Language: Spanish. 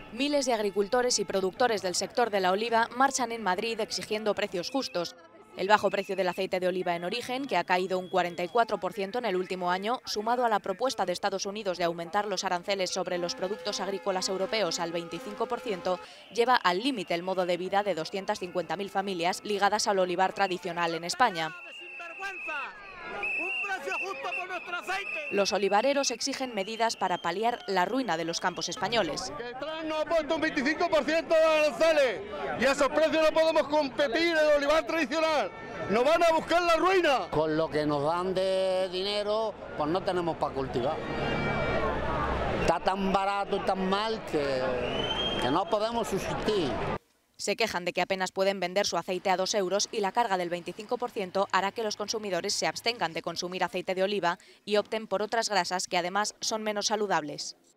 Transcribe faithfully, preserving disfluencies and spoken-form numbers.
Miles de agricultores y productores del sector de la oliva marchan en Madrid exigiendo precios justos. El bajo precio del aceite de oliva en origen, que ha caído un cuarenta y cuatro por ciento en el último año, sumado a la propuesta de Estados Unidos de aumentar los aranceles sobre los productos agrícolas europeos al veinticinco por ciento, lleva al límite el modo de vida de doscientas cincuenta mil familias ligadas al olivar tradicional en España. Los olivareros exigen medidas para paliar la ruina de los campos españoles. Que Trump nos ha puesto un veinticinco por ciento de aranceles y a esos precios no podemos competir en el olivar tradicional. Nos van a buscar la ruina. Con lo que nos dan de dinero, pues no tenemos para cultivar. Está tan barato y tan mal que, que no podemos subsistir. Se quejan de que apenas pueden vender su aceite a dos euros y la carga del veinticinco por ciento hará que los consumidores se abstengan de consumir aceite de oliva y opten por otras grasas que además son menos saludables.